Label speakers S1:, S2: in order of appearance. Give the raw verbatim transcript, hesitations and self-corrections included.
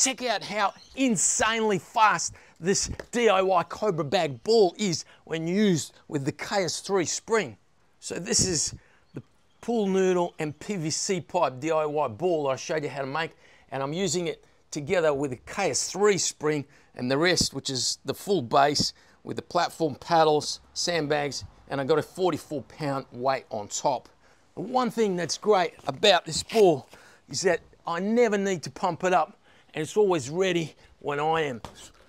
S1: check out how insanely fast this D I Y Cobra bag ball is when used with the K S three spring. So this is the pool noodle and P V C pipe D I Y ball I showed you how to make, and I'm using it together with the K S three spring and the rest, which is the full base with the platform paddles, sandbags, and I got a forty-four pound weight on top. The one thing that's great about this ball is that I never need to pump it up, and it's always ready when I am.